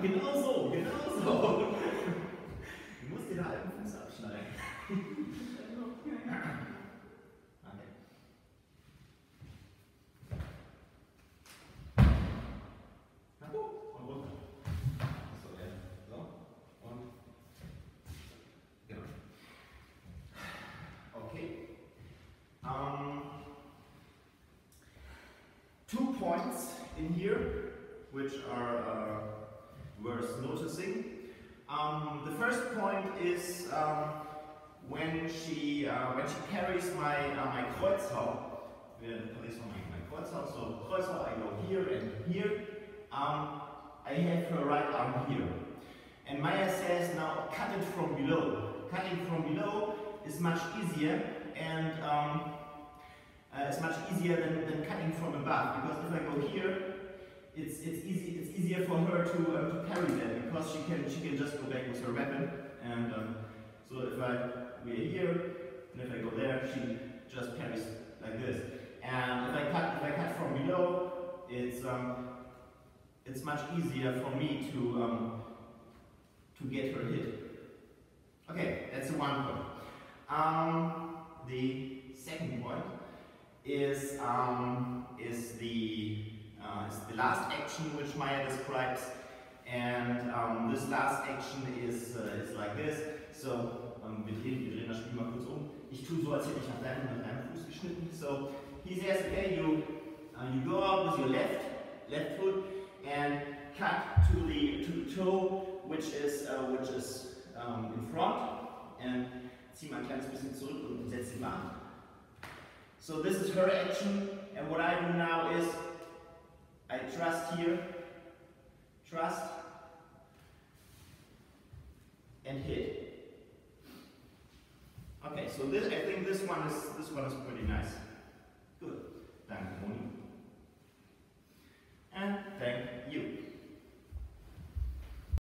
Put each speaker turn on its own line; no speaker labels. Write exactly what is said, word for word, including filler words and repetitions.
genau so, genau so. Du musst dir da halben Fuß abschneiden. Okay. Na gut, und runter. So, ja. So, und. Genau. Okay. Um, two points in here which are uh, worth noticing. Um, the first point is um, when she uh, when she carries my uh, my Creizhaw. Carries my, my Creizhaw. So Creizhaw, I go here and here. Um, I have her right arm here, and Mair says now cut it from below. Cutting from below is much easier, and um, uh, it's much easier than, than cutting from above, because if I go here, it's it's easy it's easier for her to uh, to parry that, because she can she can just go back with her weapon, and um, so if I we're here and if I go there, she just parries like this. And if I cut if I cut from below, it's um, it's much easier for me to um, to get her hit. Okay, that's the one point. Um, the second point is um, is the uh, is the last action which Mair describes, and um, this last action is uh, is like this. So um, wir drehen wir drehen das Spiel mal kurz um. Ich tue so, als hätte ich nach deinem nach deinem Fuß geschnitten. So he says, okay, you uh, you go out with your left left foot and cut to the to the toe, which is uh, which is um, in front, and zieh mal ein kleines bisschen zurück und setz die Bahn. So this is her action, and what I do now is I thrust here, thrust, and hit. Okay, so this I think this one is this one is pretty nice.